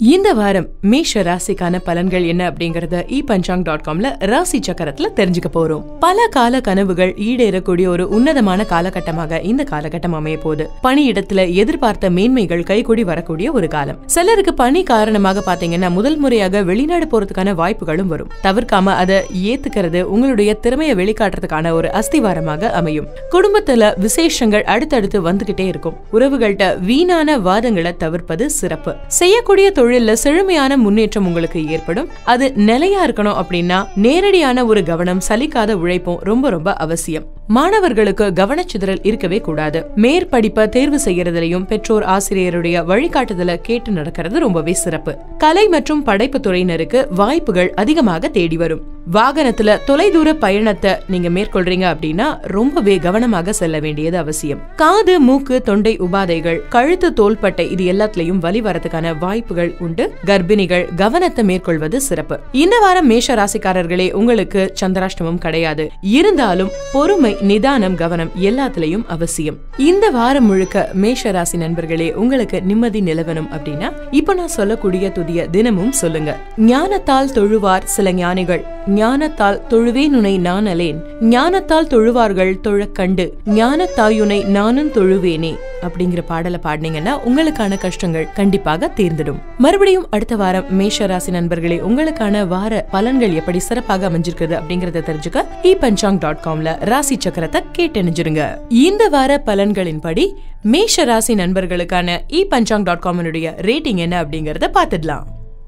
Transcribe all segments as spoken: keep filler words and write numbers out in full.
இந்த வாரம் மேஷ ராசிக்கான பலன்கள் என்ன அப்படிங்கறத இ பஞ்சாங் டாட் காம்ல ராசி சக்கரத்துல தெரிஞ்சுக்க போறோம். பல கால கனவுகள் ஈடேறக்கூடிய ஒரு உன்னதமான காலகட்டமாக இந்த காலகட்டம் அமைய போகுது. பணியிடத்துல எதிர்பார்த்த மேன்மைகள் கைகூடி வரக்கூடிய ஒரு காலம். சிலருக்கு பணி காரணமாக பாத்தீங்கன்னா முதல் முறையாக வெளிநாடு போறதுக்கான வாய்ப்புகளும் வரும். தவிர்க்காம அதை ஏத்துக்கிறது உங்களுடைய திறமையை வெளிக்காட்டுறதுக்கான ஒரு அஸ்திவாரமாக அமையும். குடும்பத்துல விசேஷங்கள் அடுத்தடுத்து வந்துகிட்டே இருக்கும். உறவுகள்கிட்ட வீணான வாதங்களை தவிர்ப்பது சிறப்பு. செய்யக்கூடிய தொழில்ல செழுமையான முன்னேற்றம் உங்களுக்கு ஏற்படும். அது நிலையா இருக்கணும் அப்படின்னா நேரடியான ஒரு கவனம், சலிக்காத உழைப்பும் ரொம்ப ரொம்ப அவசியம். மாணவர்களுக்கு கவனச்சிதறல் இருக்கவே கூடாது. மேற்படிப்பை தேர்வு செய்யறதுலயும் பெற்றோர் ஆசிரியருடைய வழிகாட்டுதல கேட்டு நடக்கிறது ரொம்பவே சிறப்பு. கலை மற்றும் படைப்பு துறையினருக்கு வாய்ப்புகள் அதிகமாக தேடி வரும். வாகனத்துல தொலைதூர பயணத்தை நீங்க மேற்கொள்றீங்க அப்படின்னா ரொம்பவே கவனமாக செல்ல வேண்டியது அவசியம். காது, மூக்கு, தொண்டை உபாதைகள், கழுத்து, தோள்பட்டை இது எல்லாத்திலையும் வலி வரதுக்கான வாய்ப்புகள் உண்டு. கர்ப்பிணிகள் கவனத்தை மேற்கொள்வது சிறப்பு. இந்த வாரம் மேஷ ராசிக்காரர்களே உங்களுக்கு சந்திராஷ்டமம் கிடையாது. இருந்தாலும் பொறுமை, நிதானம், கவனம் எல்லாத்திலையும் அவசியம். இந்த வாரம் முழுக்க மேஷ ராசி நண்பர்களே உங்களுக்கு நிம்மதி நிலவணும் அப்படின்னா இப்ப நான் சொல்லக்கூடிய துதிய தினமும் சொல்லுங்க. ஞானத்தால் தொழுவார் சில ஞானிகள், ஞானத்தால் தொழுவேனுனை நான் அலேன், ஞானத்தால் தொழுவார்கள் தொழக்கண்டு, ஞானத்தாயுனை நானும் தொழுவேனே அப்படிங்கிற பாடலை பாடினீங்கன்னா உங்களுக்கான கஷ்டங்கள் கண்டிப்பாக தீர்ந்துடும். மறுபடியும் அடுத்த வாரம் மேஷ ராசி நண்பர்களே உங்களுக்கான வார பலன்கள் எப்படி சிறப்பாக அமைஞ்சிருக்குது அப்படிங்கறத தெரிஞ்சுக்க இ பஞ்சாங் டாட் காம்ல ராசி சக்கரத்தை கேட்டணிஞ்சிருங்க. இந்த வார பலன்களின்படி மேஷ ராசி நண்பர்களுக்கான e Panchang dot com rating என்ன அப்படிங்கறத பாத்துடலாம்.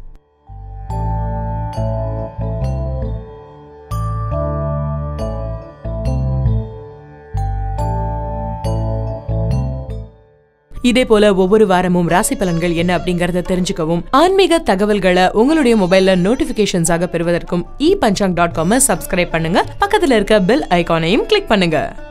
இதே போல ஒவ்வொரு வாரமும் ராசி பலன்கள் என்ன அப்படிங்கறத தெரிஞ்சுக்கவும் ஆன்மீக தகவல்களை உங்களுடைய மொபைல்ல நோட்டிபிகேஷன்ஸாக பெறுவதற்கும் e Panchang dot com subscribe பண்ணுங்க. பக்கத்துல இருக்க பெல் ஐகானையும் கிளிக் பண்ணுங்க.